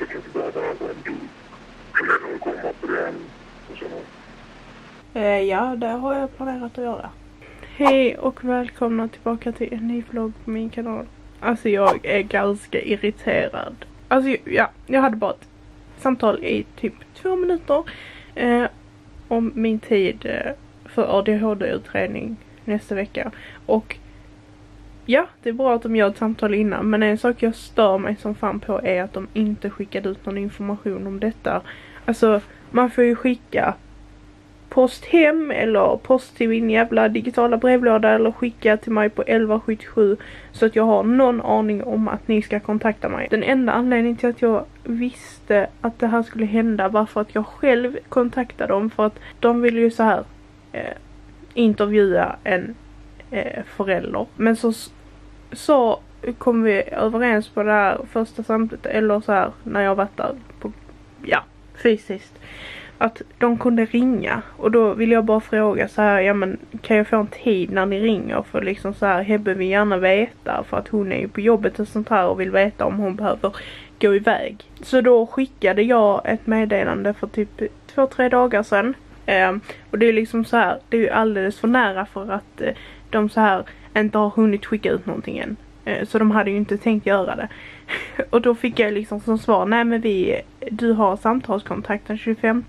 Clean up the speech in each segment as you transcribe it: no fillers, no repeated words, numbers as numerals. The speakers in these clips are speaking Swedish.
kan inte bara vara om du planerar att komma på den och så. Ja, det har jag planerat att göra. Hej och välkomna tillbaka till en ny vlogg på min kanal. Alltså jag är ganska irriterad. Alltså ja, jag hade bara ett samtal i typ 2 minuter om min tid för ADHD-utredning nästa vecka. Och ja, det är bra att de gör ett samtal innan. Men en sak jag stör mig som fan på är att de inte skickade ut någon information om detta. Alltså man får ju skicka post hem eller post till min jävla digitala brevlåda eller skicka till mig på 1177 så att jag har någon aning om att ni ska kontakta mig. Den enda anledningen till att jag visste att det här skulle hända var för att jag själv kontaktade dem, för att de ville ju så här intervjua en förälder. Men så kom vi överens på det här första samtalet, eller så här när jag var där på, ja, fysiskt, att de kunde ringa. Och då vill jag bara fråga så här, ja men kan jag få en tid när ni ringer, för liksom så här, Hebbe vill gärna veta, för att hon är ju på jobbet och sånt här och vill veta om hon behöver gå iväg. Så då skickade jag ett meddelande för typ 2-3 dagar sedan. Och det är liksom så här, det är ju alldeles för nära för att de så här inte har hunnit skicka ut någonting än. Så de hade ju inte tänkt göra det. Och då fick jag liksom som svar, nej men du har samtalskontakt den 25.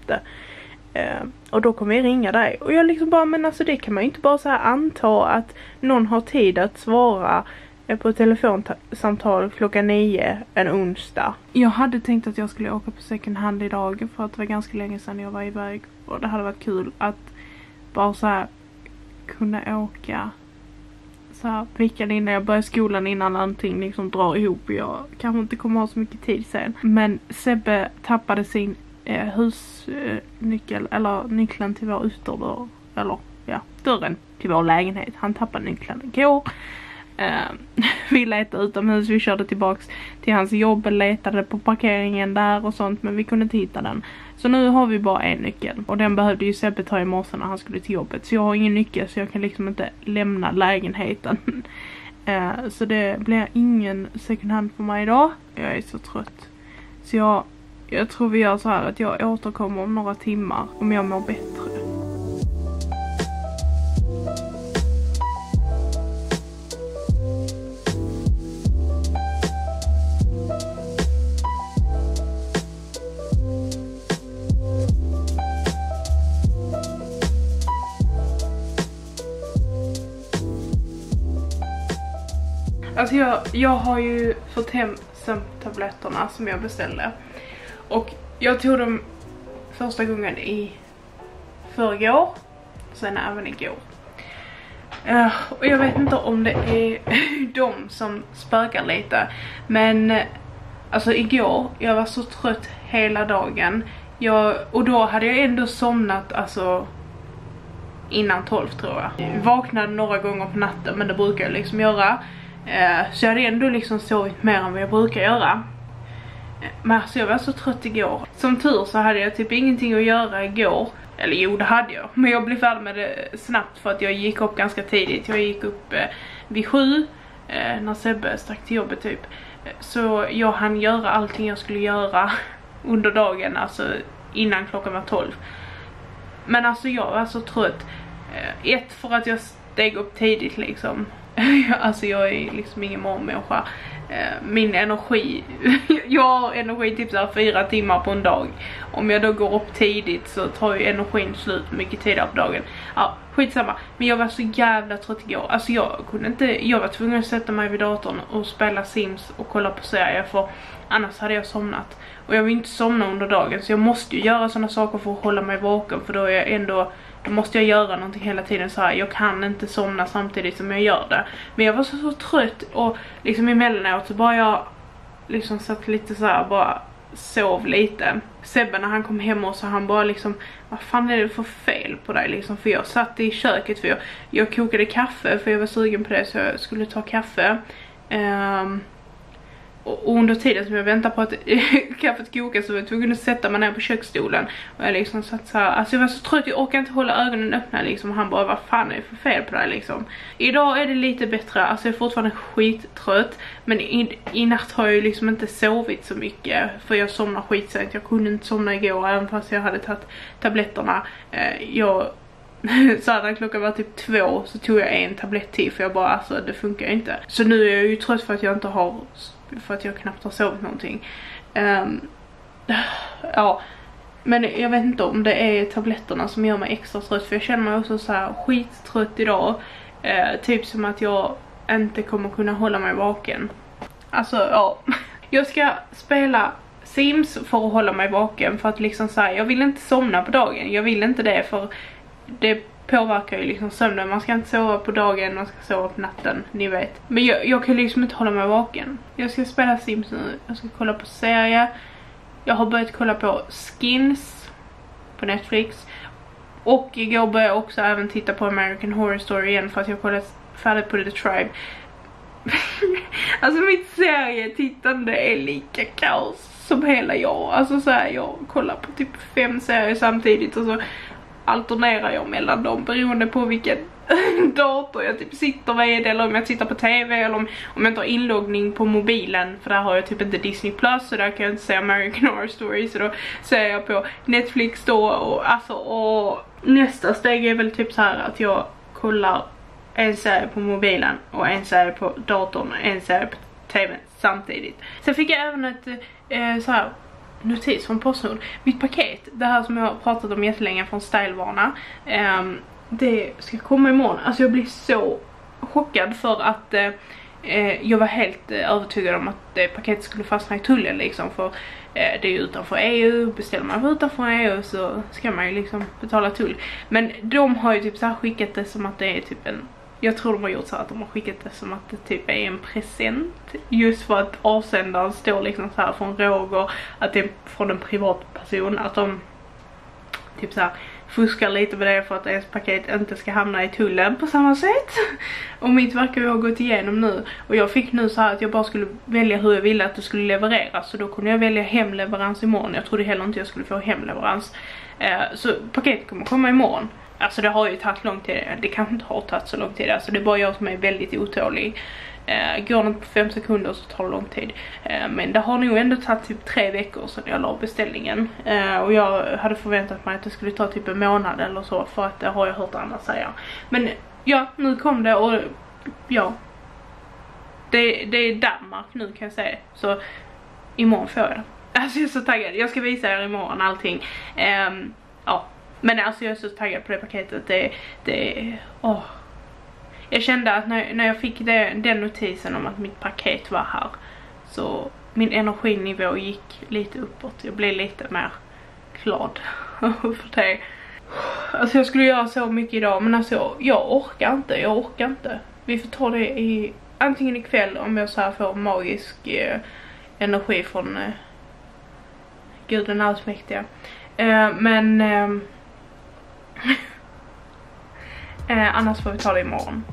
Och då kommer jag ringa dig. Och jag liksom bara, men alltså det kan man ju inte bara så här anta att någon har tid att svara på telefonsamtal klockan 9 en onsdag. Jag hade tänkt att jag skulle åka på second hand idag, för att det var ganska länge sedan jag var iväg. Och det hade varit kul att bara så här kunna åka så här veckan innan jag börjar skolan, innan allting liksom drar ihop. Jag kanske inte kommer ha så mycket tid sen. Men Sebbe tappade sin husnyckel, eller nyckeln till vår ytterdörr, eller ja, dörren till vår lägenhet. Han tappade nyckeln igår. Vi letade utomhus, vi körde tillbaks till hans jobb, letade på parkeringen där och sånt, men vi kunde inte hitta den. Så nu har vi bara en nyckel, och den behövde ju Sebbe ta i morse när han skulle till jobbet. Så jag har ingen nyckel, så jag kan liksom inte lämna lägenheten. Så det blir ingen second hand för mig idag. Jag är så trött. Så jag tror vi gör så här att jag återkommer om några timmar om jag mår bättre. Alltså jag har ju fått hem sömntabletterna som jag beställde. Och jag tog dem första gången i förrgår. Sen även igår. Och jag vet inte om det är de som spökar lite. Men alltså igår, jag var så trött hela dagen. Och då hade jag ändå somnat alltså innan 12 tror jag. Jag vaknade några gånger på natten, men det brukar jag liksom göra. Så jag hade ändå liksom sovit mer än vad jag brukar göra. Men alltså jag var så trött igår. Som tur så hade jag typ ingenting att göra igår. Eller jo, det hade jag. Men jag blev färdig med det snabbt för att jag gick upp ganska tidigt. Jag gick upp vid 7 när Sebbe stack till jobbet typ. Så jag hann göra allting jag skulle göra under dagen, alltså innan klockan var 12. Men alltså jag var så trött. Ett, för att jag steg upp tidigt liksom. Alltså jag är liksom ingen morgonmänniska. Min energi jag har energi typ så här 4 timmar på en dag. Om jag då går upp tidigt så tar ju energin slut mycket tidigare på dagen. Ja, skitsamma. Men jag var så jävla trött igår. Alltså jag var tvungen att sätta mig vid datorn och spela Sims och kolla på serier, för annars hade jag somnat. Och jag vill inte somna under dagen, så jag måste ju göra sådana saker för att hålla mig vaken, för då är jag ändå, då måste jag göra någonting hela tiden så här. Jag kan inte somna samtidigt som jag gör det. Men jag var så trött, och liksom emellanåt så bara jag liksom satt lite så här, bara sov lite. Sebbe när han kom hem och så han bara liksom, vad fan är det för fel på dig liksom? För jag satt i köket, för jag kokade kaffe, för jag var sugen på det, så jag skulle ta kaffe. Och under tiden som jag väntar på att kaffet kokar så var jag tvungen att sätta mig ner på köksstolen. Och jag liksom satt så här, alltså jag var så trött, jag orkar inte hålla ögonen öppna liksom. Han bara, vad fan är det för fel på dig liksom? Idag är det lite bättre, alltså jag är fortfarande skittrött. Men i natt har jag ju liksom inte sovit så mycket. För jag somnar skitsent, jag kunde inte somna igår även fast jag hade tagit tabletterna. Så när klockan var typ 2 så tog jag en tablett till för jag bara, alltså det funkar inte. Så nu är jag ju trött för att jag inte har, för att jag knappt har sovit någonting. Ja, men jag vet inte om det är tabletterna som gör mig extra trött. För jag känner mig också så här skittrött idag. Typ som att jag inte kommer kunna hålla mig vaken. Alltså ja, jag ska spela Sims för att hålla mig vaken. För att liksom säga, jag vill inte somna på dagen. Jag vill inte det för det påverkar ju liksom sömnen. Man ska inte sova på dagen, man ska sova på natten, ni vet. Men jag kan liksom inte hålla mig vaken. Jag ska spela Sims nu, jag ska kolla på serie. Jag har börjat kolla på Skins på Netflix. Och igår började jag också även titta på American Horror Story igen för att jag kollat färdigt på The Tribe. Alltså mitt serietittande är lika kaos som hela jag. Alltså så här, jag kollar på typ 5 serier samtidigt och så alternerar jag mellan dem beroende på vilken dator jag typ sitter med, eller om jag tittar på tv, eller om jag inte har inloggning på mobilen, för där har jag typ inte Disney Plus så där kan jag inte se American Horror Story, så då ser jag på Netflix då. Och alltså, och nästa steg är väl typ så här att jag kollar en serie på mobilen och en serie på datorn och en serie på tv samtidigt. Sen fick jag även ett så här notis från Postnord. Mitt paket, det här som jag har pratat om jättelänge från Stylevarna, det ska komma imorgon. Alltså jag blir så chockad för att jag var helt övertygad om att det paketet skulle fastna i tullen liksom, för det är ju utanför EU. Beställer man utanför EU så ska man ju liksom betala tull. Men de har ju typ så här skickat det som att det är typ en, jag tror de har gjort så att de har skickat det som att det typ är en present. Just för att avsändaren står liksom så här från Roger, att det är från en privatperson. Att de typ så här fuskar lite med det för att ens paket inte ska hamna i tullen på samma sätt. Och mitt verkar ju ha gått igenom nu. Och jag fick nu så här att jag bara skulle välja hur jag ville att det skulle levereras. Så då kunde jag välja hemleverans imorgon. Jag trodde heller inte jag skulle få hemleverans. Så paketet kommer komma imorgon. Alltså det har ju tagit lång tid. Det kanske inte har tagit så lång tid. Alltså det är bara jag som är väldigt otålig. Går det på 5 sekunder så tar det lång tid. Men det har nog ändå tagit typ 3 veckor sedan jag la beställningen. Och jag hade förväntat mig att det skulle ta typ en månad eller så. För att det har jag hört andra säga. Men ja, nu kom det och ja. Det är Danmark nu kan jag säga. Så imorgon får jag det. Alltså jag är så taggad. Jag ska visa er imorgon allting. Ja. Men alltså jag är så taggad på det paketet. Jag kände att när jag fick den notisen om att mitt paket var här, så min energinivå gick lite uppåt. Jag blev lite mer glad för det. Alltså jag skulle göra så mycket idag, men alltså jag orkar inte. Vi får ta det antingen ikväll om jag så här får magisk energi från Guden allsmäktiga. Men annars får vi ta det imorgon.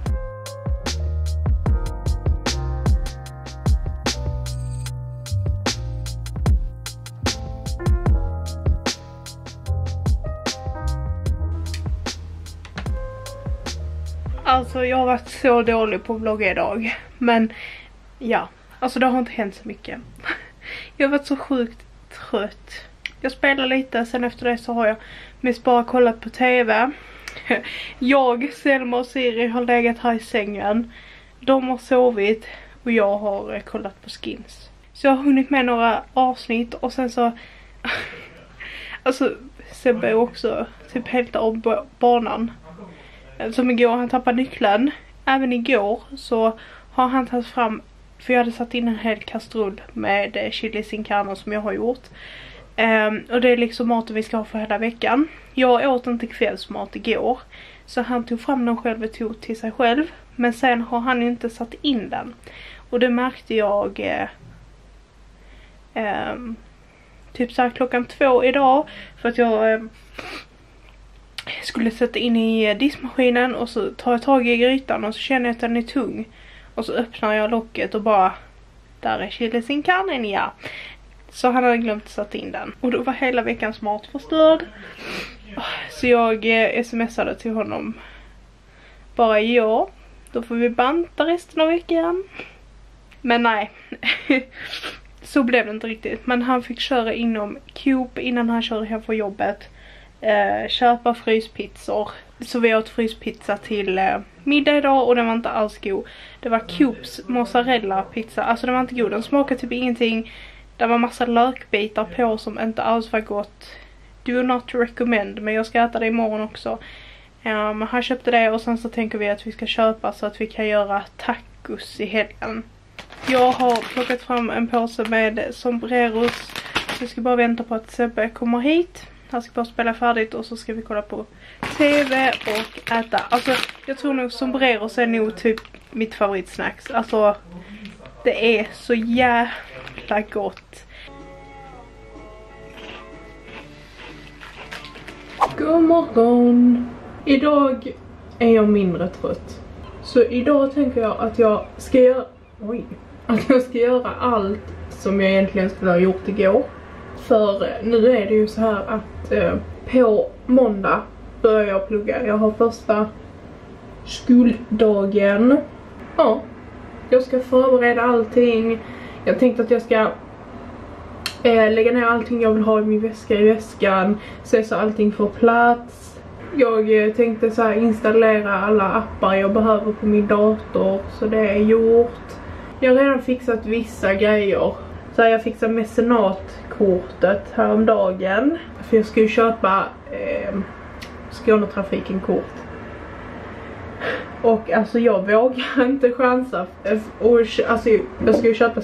Alltså jag har varit så dålig på att vlogga idag. Men ja, alltså det har inte hänt så mycket. Jag har varit så sjukt trött. Jag spelar lite, sen efter det så har jag mest bara kollat på tv. Jag, Selma och Siri har legat här i sängen. De har sovit och jag har kollat på Skins. Så jag har hunnit med några avsnitt och sen så alltså Sebbe är också typ helt av banan. Som igår, han tappade nyckeln. Även igår så har han tagit fram, för jag hade satt in en hel kastrull med chili sin carne som jag har gjort. Och det är liksom maten vi ska ha för hela veckan. Jag åt inte kvällsmat igår, så han tog fram den själv och tog till sig själv. Men sen har han inte satt in den. Och det märkte jag typ så här klockan 2 idag. För att jag skulle sätta in i diskmaskinen och så tar jag tag i grytan och så känner jag att den är tung. Och så öppnar jag locket och bara där är chili sin carne, ja. Så han hade glömt sätta in den. Och då var hela veckans mat förstörd. Så jag smsade till honom. Bara ja, då får vi banta resten av veckan. Men nej. Så blev det inte riktigt. Men han fick köra inom Coop innan han körde hem från jobbet. Köpa fryspizzor. Så vi åt fryspizza till middag idag och den var inte alls god. Det var Coops mozzarella pizza. Alltså den var inte god, den smakade typ ingenting. Det var massa lökbitar på som inte alls var gott. Do not recommend, men jag ska äta det imorgon också. Han köpte det och sen så tänker vi att vi ska köpa så att vi kan göra tacos i helgen. Jag har plockat fram en påse med sombreros. Så jag ska bara vänta på att Sebbe kommer hit. Han ska bara spela färdigt och så ska vi kolla på TV och äta. Alltså jag tror nog sombreros är nog typ mitt favoritsnacks. Alltså det är så jävla gott. God morgon. Idag är jag mindre trött. Så idag tänker jag att jag ska göra allt som jag egentligen skulle ha gjort igår. För nu är det ju så här att på måndag börjar jag plugga. Jag har första skoldagen. Ja, jag ska förbereda allting. Jag tänkte att jag ska lägga ner allting jag vill ha i min väska i väskan. Se så allting får plats. Jag tänkte så här installera alla appar jag behöver på min dator. Så det är gjort. Jag har redan fixat vissa grejer. Så jag fixade mecenatkortet häromdagen. För jag ska ju köpa Skånetrafiken-kort. Och alltså jag vågar inte chansa. Och, alltså jag ska ju köpa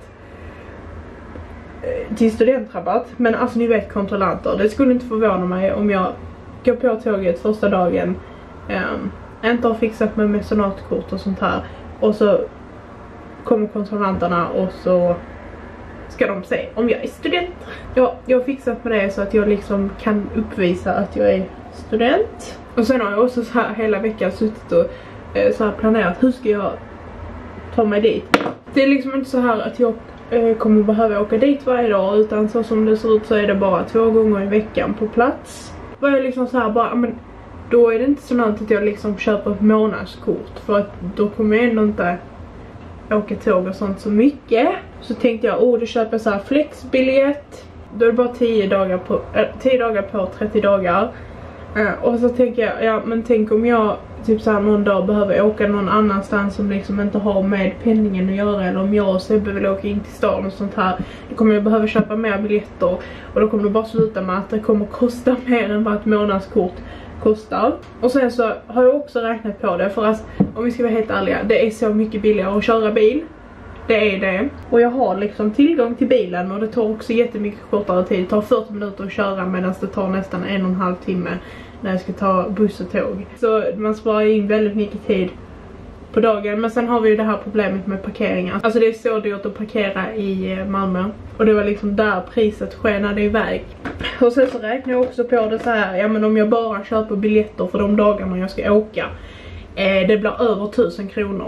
till studentrabatt. Men alltså ni vet kontrollanter. Det skulle inte förvåna mig om jag går på tåget första dagen. Inte har fixat med mecenatkort och sånt här. Och så kommer kontrollanterna och så ska de se om jag är student. Ja, jag har fixat med det så att jag liksom kan uppvisa att jag är student. Och sen har jag också så här hela veckan suttit och så här planerat hur ska jag ta mig dit. Det är liksom inte så här att jag kommer behöva åka dit varje dag, utan så som det ser ut så är det bara 2 gånger i veckan på plats. Var jag liksom så här bara, men då är det inte så något att jag liksom köper ett månadskort, för att då kommer jag ändå inte åka tåg och sånt så mycket. Så tänkte jag, då köper jag så här flexbiljett. Då är det bara 10 dagar på 30 dagar. Och så tänker jag, ja men tänk om jag typ så här någon dag behöver åka någon annanstans som liksom inte har med penningen att göra, eller om jag och Sebbe vill åka in till stan och sånt här, då kommer jag behöva köpa mer biljetter och då kommer det bara sluta med att det kommer kosta mer än vad ett månadskort kostar. Och sen så har jag också räknat på det, för att om vi ska vara helt ärliga, det är så mycket billigare att köra bil. Det är det. Och jag har liksom tillgång till bilen och det tar också jättemycket kortare tid. Det tar 40 minuter att köra medan det tar nästan 1,5 timme när jag ska ta buss och tåg. Så man sparar in väldigt mycket tid på dagen. Men sen har vi ju det här problemet med parkeringar. Alltså det är så dyrt att parkera i Malmö. Och det var liksom där priset skenade iväg. Och sen så räknar jag också på det så här. Ja men om jag bara köper biljetter för de dagarna jag ska åka. Det blir över 1000 kronor.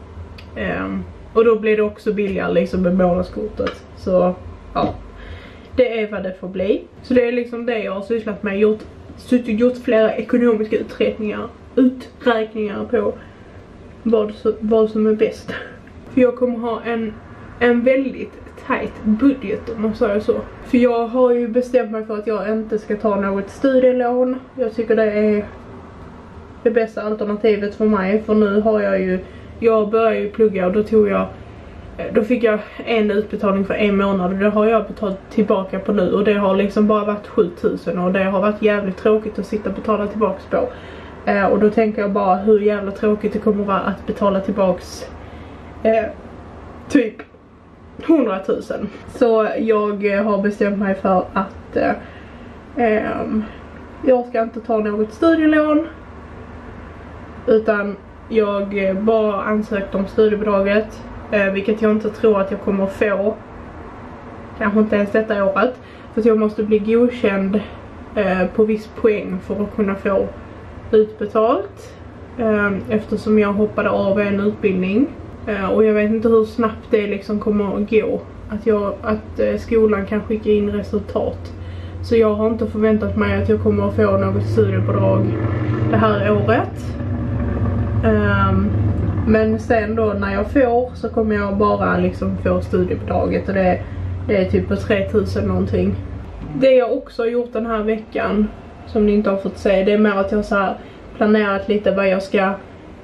Och då blir det också billigare liksom med månadskortet. Så ja, det är vad det får bli. Så det är liksom det jag har sysslat med. Gjort flera ekonomiska uträkningar på vad som är bäst. För jag kommer ha en väldigt tight budget om man säger så. För jag har ju bestämt mig för att jag inte ska ta något studielån. Jag tycker det är det bästa alternativet för mig. För nu har jag började ju plugga och då fick jag en utbetalning för 1 månad och det har jag betalat tillbaka på nu, och det har liksom bara varit 7000 och det har varit jävligt tråkigt att sitta och betala tillbaks på. Och då tänker jag bara hur jävla tråkigt det kommer vara att betala tillbaks typ 100 000. Så jag har bestämt mig för att jag ska inte ta något studielån, utan jag bara ansökt om studiebidraget, vilket jag inte tror att jag kommer att få. Kanske inte ens detta året. För att jag måste bli godkänd på viss poäng för att kunna få utbetalt. Eftersom jag hoppade av en utbildning. Och jag vet inte hur snabbt det liksom kommer att gå. Att skolan kan skicka in resultat. Så jag har inte förväntat mig att jag kommer att få något studiebidrag det här året. Men sen då när jag får så kommer jag bara liksom få studiebidraget. Och det är typ på 3000 någonting. Det jag också har gjort den här veckan, som ni inte har fått se, det är mer att jag så här planerat lite vad jag ska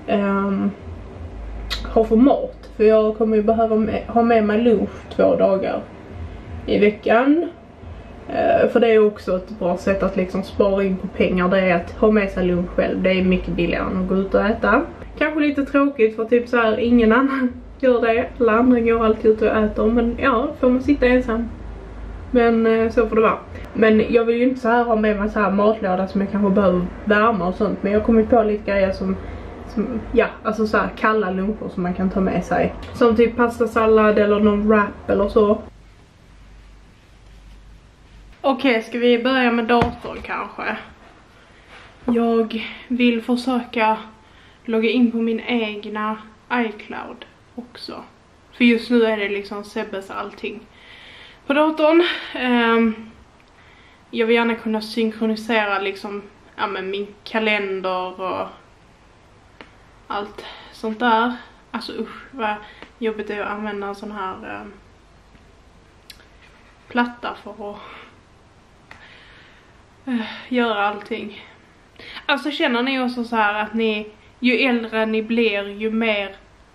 ha för mat. För jag kommer ju behöva ha med mig lunch 2 dagar i veckan. För det är också ett bra sätt att liksom spara in på pengar. Det är att ha med sig lunch själv. Det är mycket billigare än att gå ut och äta. Kanske lite tråkigt för typ så här, ingen annan gör det. Alla andra går alltid ut och äter. Men ja, får man sitta ensam. Men så får det vara. Men jag vill ju inte så här ha med mig så här matlåda som jag kanske behöver värma och sånt. Men jag kommer på lite grejer som ja, alltså så här kalla luncher som man kan ta med sig. Som typ pastasallad eller någon wrap eller så. Okej, ska vi börja med datorn kanske? Jag vill försöka logga in på min egna iCloud också. För just nu är det liksom Sebbes allting på datorn. Jag vill gärna kunna synkronisera liksom, ja, med min kalender och allt sånt där. Alltså usch, vad jobbigt det är att använda en sån här platta för att göra allting. Alltså känner ni också så här att ni, ju äldre ni blir, ju mer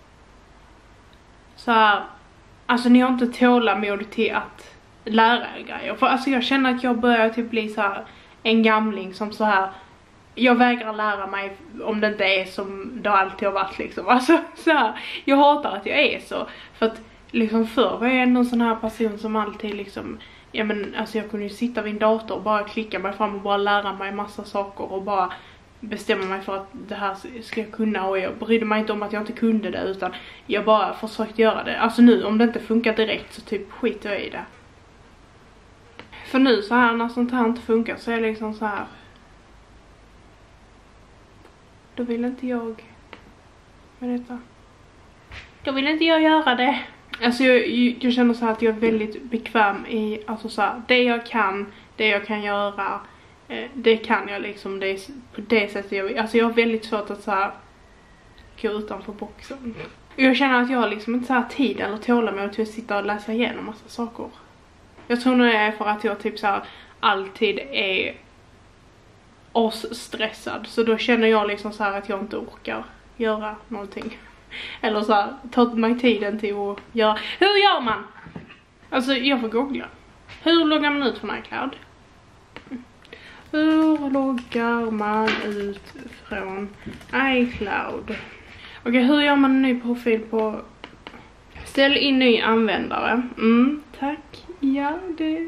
så här, alltså ni har inte tålamod till att lära er grejer. För alltså jag känner att jag börjar typ bli så här en gamling som så här, jag vägrar lära mig om det inte är som det alltid har varit liksom. Alltså så här, jag hatar att jag är så. För att liksom förr var jag ändå en sån här person som alltid liksom, ja men alltså jag kunde ju sitta vid en dator och bara klicka mig fram och bara lära mig massa saker och bara bestämma mig för att det här ska jag kunna, och jag brydde mig inte om att jag inte kunde det, utan jag bara försökte göra det. Alltså nu om det inte funkar direkt så typ skiter jag i det. För nu så här när sånt här inte funkar så är det liksom så här, då vill inte jag med detta. Då vill inte jag göra det. Alltså jag känner så här att jag är väldigt bekväm i, alltså så här, det jag kan göra, det kan jag liksom, det är på det sättet jag vill. Alltså jag har väldigt svårt att så här gå utanför boxen. Jag känner att jag har liksom inte så här tid eller tålamod till att sitta och läsa igenom massa saker. Jag tror nog det är för att jag typ så här alltid är stressad. Så då känner jag liksom så här att jag inte orkar göra någonting. Eller så här, ta mig tiden till att göra. Hur gör man? Alltså jag får googla. Hur loggar man ut från iCloud? Hur loggar man ut från iCloud? Okej, hur gör man en ny profil på... Ställ in ny användare. Tack. Ja, det...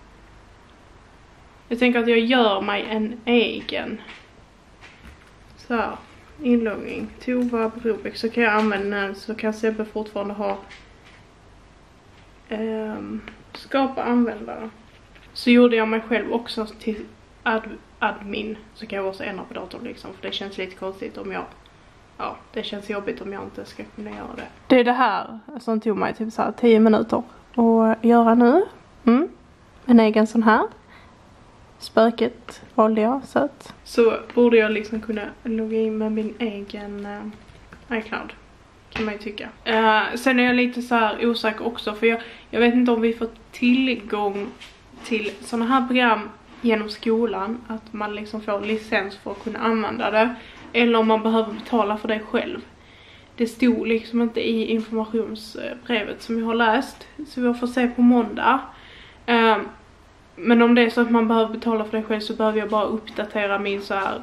Jag tänker att jag gör mig en egen. Så här, inloggning. Tova Brobeck, så kan jag använda den, så kan Sebbe fortfarande ha skapa användare. Så gjorde jag mig själv också till admin, så kan jag också ändra på datorn liksom, för det känns lite konstigt om jag, ja, det känns jobbigt om jag inte ska kunna göra det. Det är det här som tog mig typ så här 10 minuter att göra nu. En egen sån här. Spöket valde jag, söt. Så borde jag liksom kunna logga in med min egen iCloud, kan man ju tycka. Sen är jag lite så här osäker också, för jag vet inte om vi får tillgång till såna här program genom skolan, att man liksom får licens för att kunna använda det, eller om man behöver betala för det själv. Det stod liksom inte i informationsbrevet som jag har läst, så vi får se på måndag. Men om det är så att man behöver betala för det själv, så behöver jag bara uppdatera min så här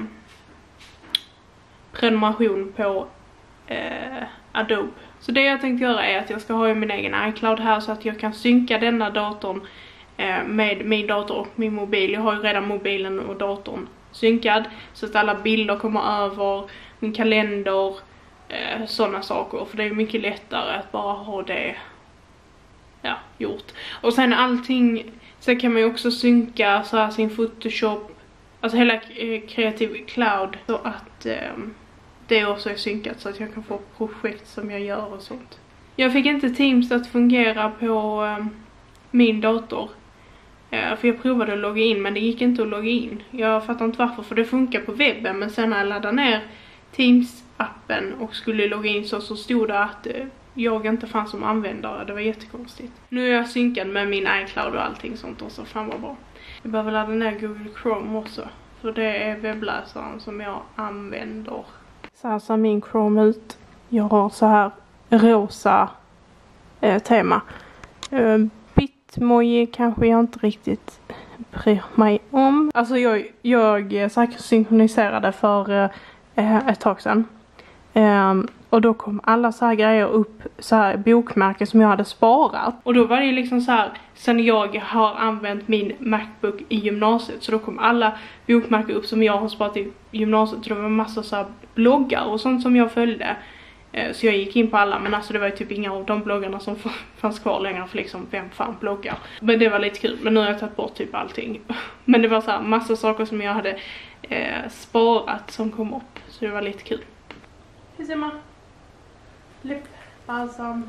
prenumeration på Adobe. Så det jag tänkte göra är att jag ska ha min egen iCloud här, så att jag kan synka denna datorn med min dator och min mobil. Jag har ju redan mobilen och datorn synkad, så att alla bilder kommer över, min kalender, sådana saker. För det är mycket lättare att bara ha det gjort. Och sen allting, så kan man ju också synka så här sin Photoshop, alltså hela Creative Cloud, så att det också är synkat så att jag kan få projekt som jag gör och sånt. Jag fick inte Teams att fungera på min dator. För jag provade att logga in men det gick inte att logga in. Jag fattar inte varför, för det funkar på webben, men sen när jag laddade ner Teams-appen och skulle logga in så stod det att jag inte fanns som användare. Det var jättekonstigt. Nu är jag synkad med min iCloud och allting sånt och så fan vad bra. Jag behöver ladda ner Google Chrome också, för det är webbläsaren som jag använder. Så här ser min Chrome ut. Jag har så här rosa tema. Bitmoji kanske jag inte riktigt bryr mig om. Alltså jag säkert synkroniserade för ett tag sedan. Och då kom alla så här grejer upp, så här bokmärken som jag hade sparat. Och då var det liksom så här, sen jag har använt min MacBook i gymnasiet, så då kom alla bokmärken upp som jag har sparat i gymnasiet. Så det var en massa så här bloggar och sånt som jag följde. Så jag gick in på alla, men alltså det var ju typ inga av de bloggarna som fanns kvar längre, för liksom vem fan bloggar. Men det var lite kul, men nu har jag tagit bort typ allting. Men det var så här massa saker som jag hade sparat som kom upp, så det var lite kul. Hur ser man? Läppbalsam.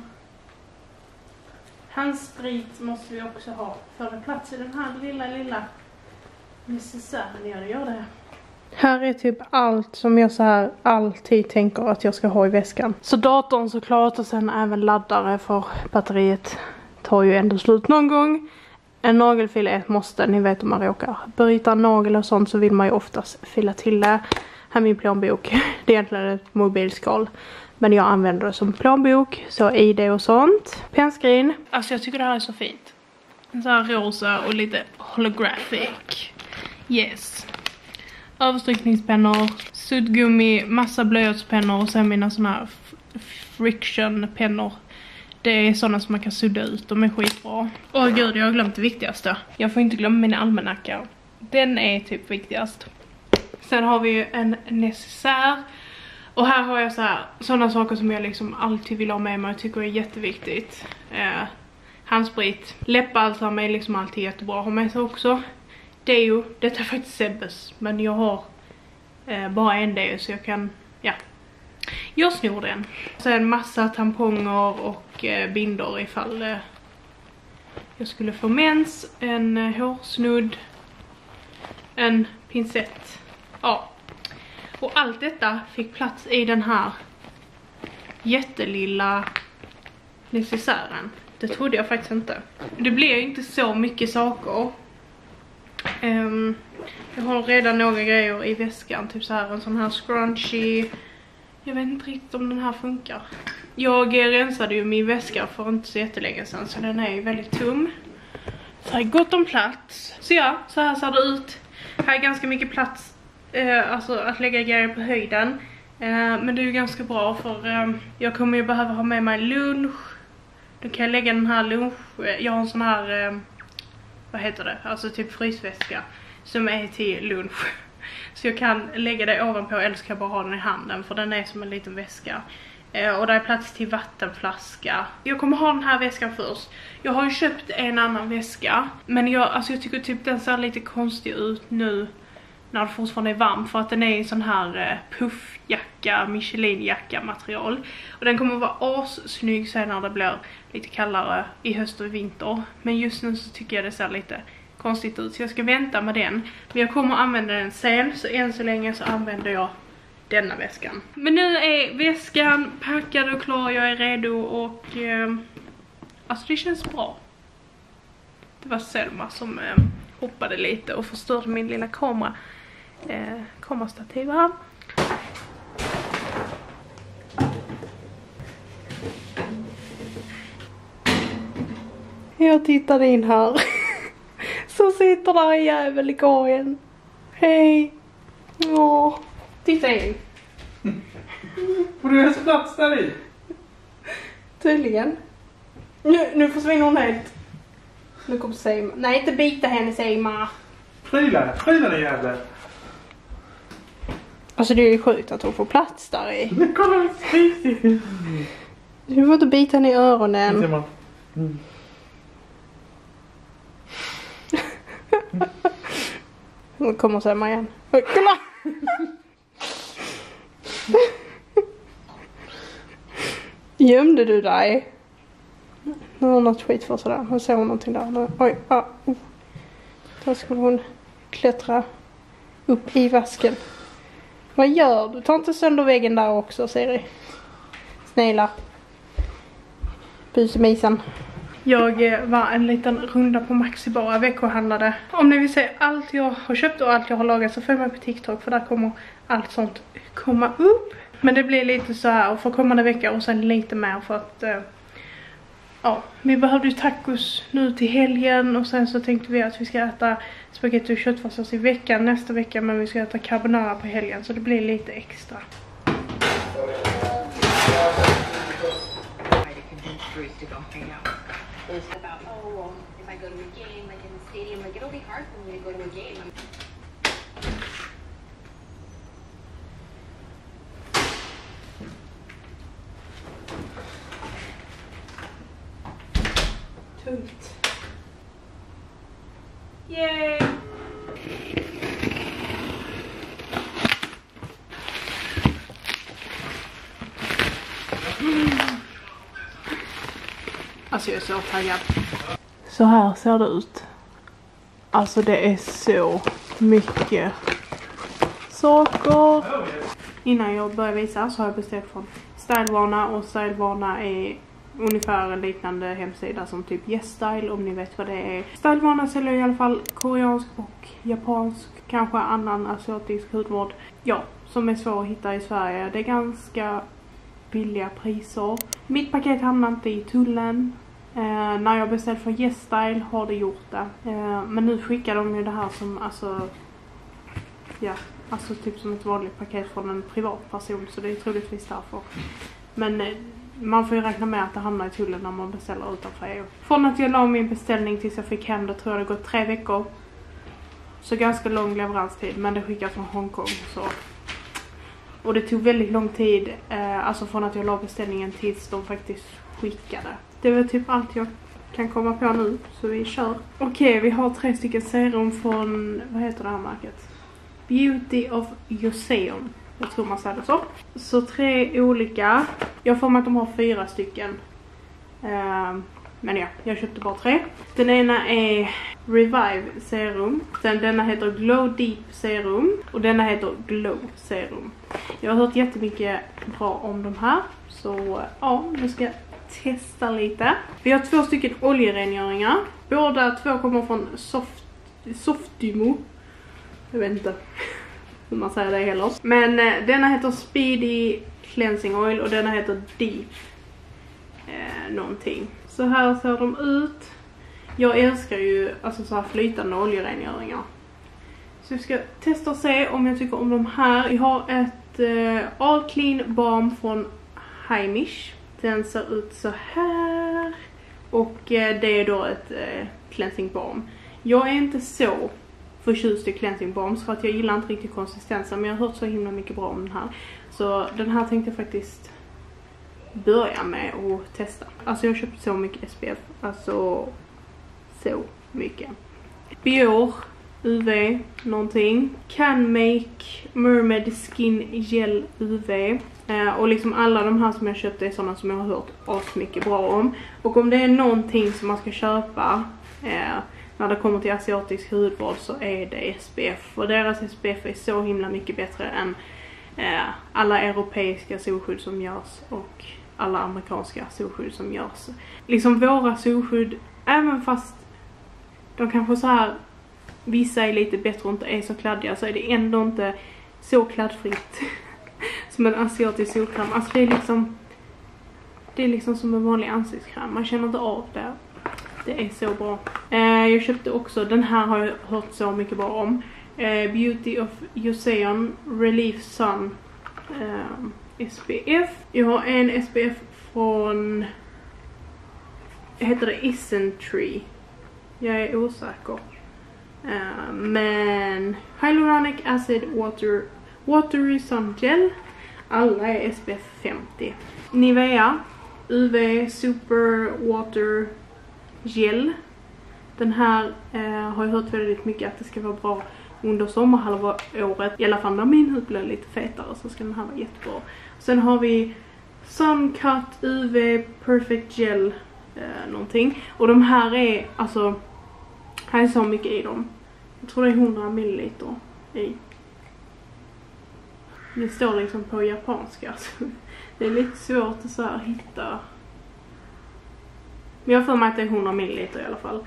Handsprit måste vi också ha för en plats i den här lilla necessären. Ja, det gör det. Här är typ allt som jag så här alltid tänker att jag ska ha i väskan. Så datorn såklart, och sen även laddare, för batteriet tar ju ändå slut någon gång. En nagelfil är ett måste. Ni vet om man råkar bryta en nagel och sånt, så vill man ju oftast fila till det. Här är min plånbok. Det är egentligen ett mobilskal, men jag använder det som plånbok, så ID och sånt. Penskrin. Alltså jag tycker det här är så fint. En så här rosa och lite holographic. Yes. Överstrykningspennor, suddgummi, massa blöjåtspennor och sen mina såna här friction-pennor. Det är sådana som man kan sudda ut, de är skitbra. Åh gud, jag har glömt det viktigaste. Jag får inte glömma mina almanackor. Den är typ viktigast. Sen har vi ju en necessär. Och här har jag sådana saker som jag liksom alltid vill ha med mig och tycker är jätteviktigt. Handsprit, läppbalsam är liksom alltid jättebra att ha med sig också. Deo, detta är faktiskt Sebbes, men jag har bara en deo, så jag kan, ja, jag snor den. Sen massa tamponger och bindor ifall jag skulle få mens, en hårsnudd, en pincett, ja. Och allt detta fick plats i den här jättelilla necessären. Det trodde jag faktiskt inte. Det blir inte så mycket saker. Jag har redan några grejer i väskan, typ så här en sån här scrunchie. Jag vet inte riktigt om den här funkar. Jag rensade ju min väska för inte så jättelänge sedan, så den är ju väldigt tum. Så här gott om plats. Så ja, så här ser det ut. Här är ganska mycket plats, alltså att lägga grejer på höjden. Men det är ju ganska bra, för jag kommer ju behöva ha med mig lunch. Då kan jag lägga den här lunch. Jag har en sån här, vad heter det? Alltså typ frysväska som är till lunch. Så jag kan lägga det ovanpå, eller ska jag bara ha den i handen, för den är som en liten väska. Och där är plats till vattenflaska. Jag kommer ha den här väskan först. Jag har ju köpt en annan väska, men jag tycker typ den ser lite konstig ut nu när det fortfarande är varmt, för att den är i sån här puffjacka, Michelin-jacka material. Och den kommer vara assnygg sen när det blir lite kallare i höst och vinter. Men just nu så tycker jag det ser lite konstigt ut, så jag ska vänta med den. Men jag kommer använda den sen, så än så länge så använder jag denna väskan. Men nu är väskan packad och klar, jag är redo, och alltså det känns bra. Det var Selma som hoppade lite och förstörde min lilla kamerastativ här. Jag tittade in här. Så sitter där en jävel i korgen. Hej. Åh. Titta in. Får du ens plats där i? Tydligen. Nu försvinner hon helt. Nu kommer Seima. Nej, inte bita henne, Seima. Pryla den jävlar. Alltså det är ju sjukt att hon får plats där i. Kolla, Du får inte bita henne i öronen. Nu kommer Seima igen. Kolla! Gömde du dig? Nu har hon något skit för sådär. Hon såg någonting där. Nu, oj, Då skulle hon klättra upp i vasken. Vad gör du? Ta inte sönder väggen där också, Siri. Snälla. Busemisen. Jag var en liten runda på Maxi bara veckohandlade. Om ni vill se allt jag har köpt och allt jag har lagat så följ mig på TikTok, för där kommer allt sånt komma upp. Men det blir lite så här för kommande vecka och sen lite mer för att vi behövde ju tacos nu till helgen och sen så tänkte vi att vi ska äta spaghetti och köttfärssås i veckan nästa vecka, men vi ska äta carbonara på helgen så det blir lite extra. Tungt. Yay! Alltså jag är så taggad. Så här ser det ut. Alltså det är så mycket saker. Innan jag börjar visa så har jag beställt från Stylevarna, och Stylevarna är ungefär en liknande hemsida som typ YesStyle, om ni vet vad det är. Stylevarna säljer i alla fall koreansk och japansk, kanske annan asiatisk hudvård. Ja, som är svår att hitta i Sverige. Det är ganska billiga priser. Mitt paket hamnar inte i tullen. När jag beställt från YesStyle har det gjort det. Men nu skickar de ju det här som alltså typ som ett vanligt paket från en privatperson, så det är troligtvis därför. Men man får ju räkna med att det hamnar i tullen när man beställer utanför EU. Från att jag la min beställning tills jag fick hem det tror jag det gått 3 veckor. Så ganska lång leveranstid, men det skickas från Hongkong så. Och det tog väldigt lång tid, alltså från att jag la beställningen tills de faktiskt skickade. Det var typ allt jag kan komma på nu, så vi kör. Okej, vi har 3 stycken serum från, vad heter det här märket? Beauty of Joseon. Jag tror man säger det så. Så 3 olika. Jag får med att de har 4 stycken. Men ja, jag köpte bara 3. Den ena är Revive serum. Sen denna heter Glow Deep serum. Och denna heter Glow serum. Jag har hört jättemycket bra om de här. Så ja, nu ska jag testa lite. Vi har 2 stycken oljerengöringar. Båda 2 kommer från Softymo. Jag vet inte hur man säger det heller. Men denna heter Speedy Cleansing Oil och denna heter Deep någonting. Så här ser de ut. Jag älskar ju alltså så här flytande oljerengöringar. Så vi ska testa och se om jag tycker om de här. Vi har ett All Clean Balm från Heimish. Den ser ut så här. Och det är då ett cleansing balm. Jag är inte så förtjust i cleansing balms för att jag gillar inte riktigt konsistensen, men jag har hört så himla mycket bra om den här. Så den här tänkte jag faktiskt börja med och testa. Alltså jag har köpt så mycket SPF, alltså så mycket. Bior UV någonting. Can Make Mermaid Skin Gel UV. Och liksom alla de här som jag köpte är sådana som jag har hört mycket bra om. Och om det är någonting som man ska köpa när det kommer till asiatisk hudvård så är det SPF. Och deras SPF är så himla mycket bättre än alla europeiska solskydd som görs och alla amerikanska solskydd som görs. Liksom våra solskydd, även fast de kanske så här vissa är lite bättre och inte är så kladdiga, så är det ändå inte så kladdfritt som en asiatisk solkräm. Alltså det är liksom som en vanlig ansiktskräm. Man känner inte av det. Det är så bra. Jag köpte också, den här har jag hört så mycket bra om. Beauty of Joseon Relief Sun SPF. Jag har en SPF från, heter det Isntree? Jag är osäker. Men Hyaluronic Acid Watery Sun Gel. Alla är SPF 50. Nivea UV Super Water Gel. Den här har jag hört väldigt mycket att det ska vara bra under sommarhalvåret. I alla fall när min hud blir lite fetare så ska den här vara jättebra. Sen har vi Suncut UV Perfect Gel någonting. Och de här är, alltså, här är så mycket i dem. Jag tror det är 100 ml i. Det står liksom på japanska. Alltså. Det är lite svårt att så här hitta. Men jag får mig att det är 100 ml i alla fall.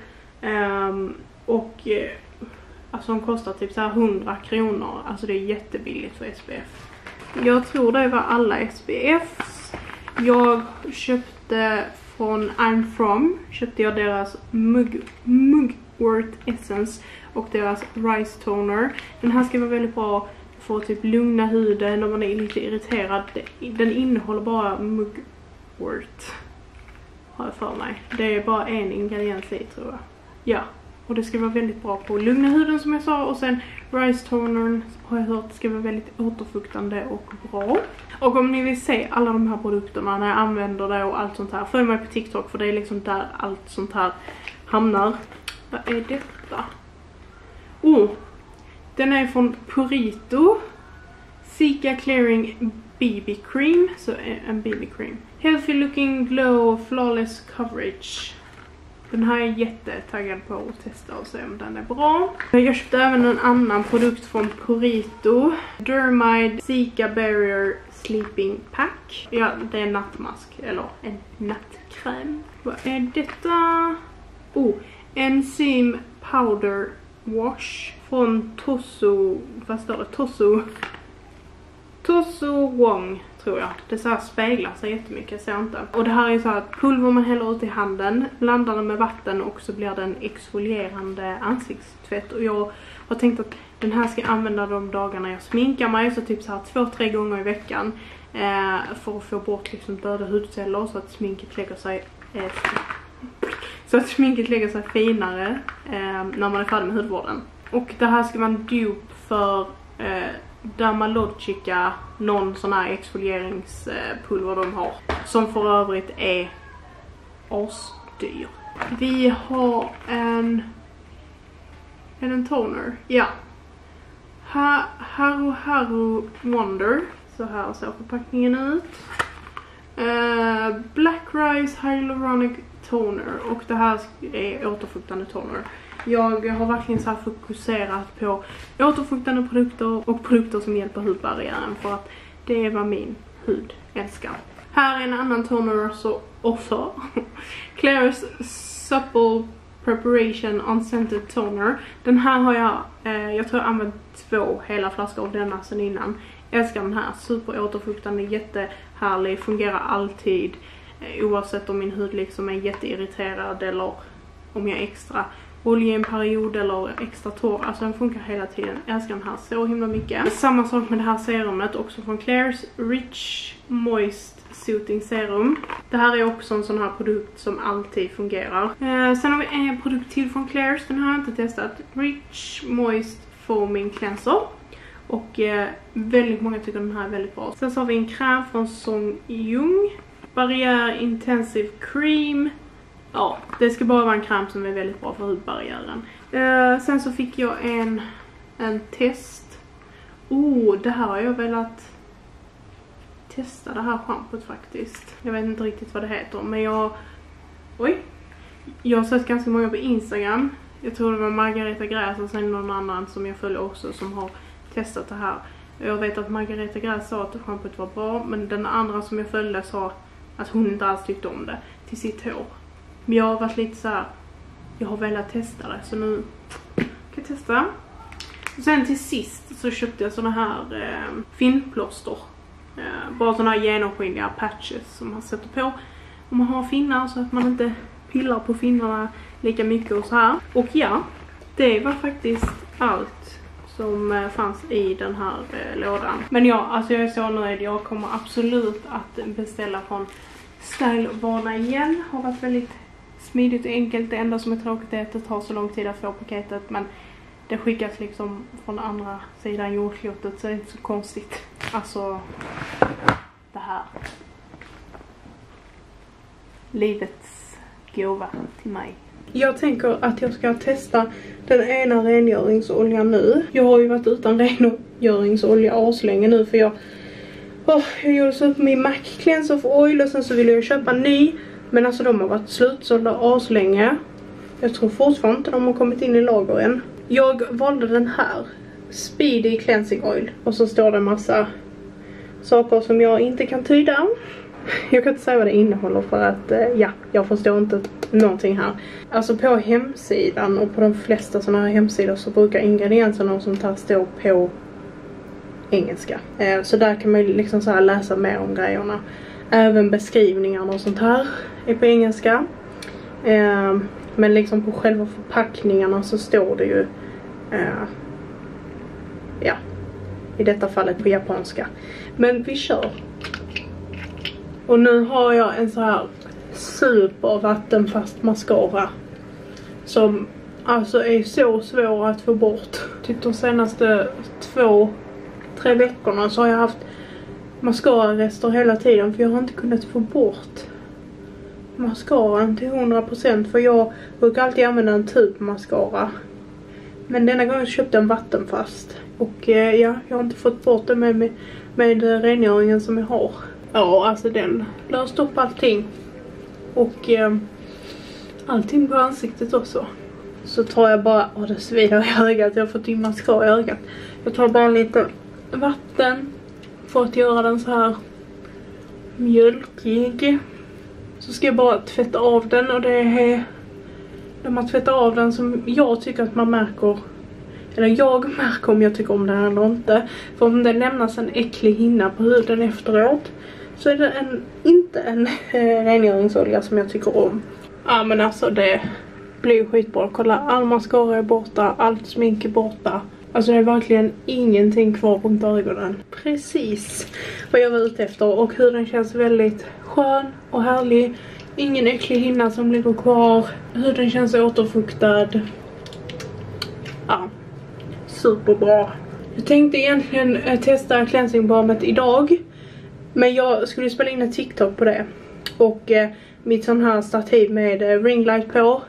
Alltså de kostar typ så här 100 kronor. Alltså det är jättebilligt för SPF. Jag tror det var alla SPFs. Jag köpte från I'm From. Köpte jag deras Mugwort Essence och deras Rice Toner. Den här ska vara väldigt bra för att typ lugna huden om man är lite irriterad. Den innehåller bara Mugwort. Har jag för mig. Det är bara en ingrediens i, tror jag. Ja. Och det ska vara väldigt bra på att lugna huden som jag sa. Och sen Rice Tonern har jag hört ska vara väldigt återfuktande och bra. Och om ni vill se alla de här produkterna när jag använder det och allt sånt här, följ mig på TikTok för det är liksom där allt sånt här hamnar. Vad är detta? Den är från Purito. Cica Clearing BB Cream. Så en BB Cream. Healthy Looking Glow Flawless Coverage. Den här är jättetaggad på att testa och se om den är bra. Jag köpte även en annan produkt från Purito. Dermide Cica Barrier Sleeping Pack. Ja, det är en nattmask. Eller en nattkräm. Vad är detta? Enzym Powder Wash. Från Tosu. Vad står det? Tosu Wong, tror jag. Det så här speglar sig jättemycket, jag ser inte. Och det här är så här pulver man häller ut i handen, blandar den med vatten och så blir det en exfolierande ansiktstvätt. Och jag har tänkt att den här ska jag använda de dagarna jag sminkar mig, så typ så här 2-3 gånger i veckan. För att få bort liksom döda hudceller så att sminket lägger sig finare när man är färdig med hudvården. Och det här ska vara en dupe för Dermalogica, någon sån här exfolieringspulver de har. Som för övrigt är asdyr. Vi har en toner. Ja. Haru Wonder. Så här ser förpackningen ut. Black Rice Hyaluronic Toner. Och det här är återfuktande toner. Jag har verkligen så här fokuserat på återfuktande produkter och produkter som hjälper hudbarriären, för att det är vad min hud älskar. Här är en annan toner också. Klairs Supple Preparation Unscented Toner. Den här har jag tror jag använt 2 hela flaskor av denna sen innan. Älskar den här, super återfuktande, jättehärlig, fungerar alltid. Oavsett om min hud liksom är jätteirriterad eller om jag är extra olja i en period eller extra torr. Alltså den funkar hela tiden. Jag älskar den här så himla mycket. Samma sak med det här serumet, också från Klairs Rich Moist Soothing Serum. Det här är också en sån här produkt som alltid fungerar. Sen har vi en produkt till från Klairs. Den har jag inte testat. Rich Moist Foaming Cleanser. Och väldigt många tycker den här är väldigt bra. Sen så har vi en kräm från Song Jung. Barriär Intensive Cream. Ja, det ska bara vara en kräm som är väldigt bra för hudbarriären. Sen så fick jag en test. Det här har jag velat testa, det här schampot faktiskt. Jag vet inte riktigt vad det heter, men jag har sett ganska många på Instagram. Jag tror det var Margareta Gräs och sen någon annan som jag följer också som har testat det här. Jag vet att Margareta Gräs sa att schampot var bra, men den andra som jag följde sa att hon inte alls tyckte om det till sitt hår. Men jag har varit lite så här, jag har velat testa det, så nu kan jag testa. Och sen till sist så köpte jag såna här finnplåster. Bara såna här genomskinliga patches som man sätter på om man har finnar, så att man inte pillar på finnarna lika mycket och så här. Och ja, det var faktiskt allt som fanns i den här lådan. Men ja, alltså jag är så nöjd. Jag kommer absolut att beställa från Stylevana igen. Har varit väldigt smidigt och enkelt. Det enda som är tråkigt är att det tar så lång tid att få paketet, men det skickas liksom från andra sidan jordklotet, så det är inte så konstigt. Alltså, det här. Livets gåva till mig. Jag tänker att jag ska testa den ena rengöringsoljan nu. Jag har ju varit utan rengöringsolja aslänge nu, för jag Jag gjorde så upp min MAC Cleanse of Oil och sen så ville jag köpa en ny. Men alltså de har varit slutsålda aslänge. Jag tror fortfarande inte de har kommit in i lager än. Jag valde den här. Speedy Cleansing Oil. Och så står det en massa saker som jag inte kan tyda. Jag kan inte säga vad det innehåller för att jag förstår inte någonting här. Alltså på hemsidan och på de flesta sådana här hemsidor så brukar ingredienserna och sånt här stå på engelska. Så där kan man liksom så här läsa mer om grejerna. Även beskrivningarna och sånt här är på engelska. Men liksom på själva förpackningarna så står det ju i detta fallet på japanska. Men vi kör. Och nu har jag en så här super vattenfast mascara som alltså är så svår att få bort. Typ de senaste 2-3 veckorna så har jag haft mascara-rester hela tiden för jag har inte kunnat få bort mascaran till 100% för jag brukar alltid använda en tub mascara. Men denna gången köpte jag en vattenfast och jag har inte fått bort det med rengöringen som jag har. Ja, alltså den löste upp allting. Och allting på ansiktet också. Så tar jag bara, det svider i ögat, jag har fått in mascara i ögat. Jag tar bara lite vatten för att göra den så här mjölkig. Så ska jag bara tvätta av den och det är när man tvättar av den som jag tycker att man märker. Eller jag märker om jag tycker om den eller inte. För om det lämnas en äcklig hinna på huden efteråt så är det inte en rengöringsolja som jag tycker om. Ja men alltså det blir skitbra. Kolla, all mascara är borta, allt smink är borta. Alltså det är verkligen ingenting kvar runt ögonen. Precis vad jag var ute efter. Och huden känns väldigt skön och härlig. Ingen äcklig hinna som ligger kvar. Huden känns återfuktad. Ja, superbra. Jag tänkte egentligen testa cleansing balmet idag. Men jag skulle spela in en TikTok på det. Och mitt sån här stativ med ringlight på.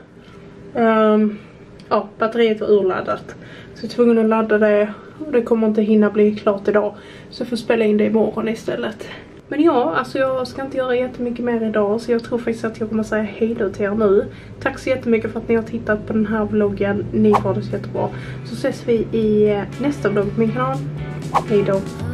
Batteriet var urladdat. Så jag är tvungen att ladda det. Och det kommer inte hinna bli klart idag. Så jag får spela in det imorgon istället. Men ja, alltså jag ska inte göra jättemycket mer idag. Så jag tror faktiskt att jag kommer säga hej då till er nu. Tack så jättemycket för att ni har tittat på den här vloggen. Ni får det så jättebra. Så ses vi i nästa vlogg på min kanal. Hej då.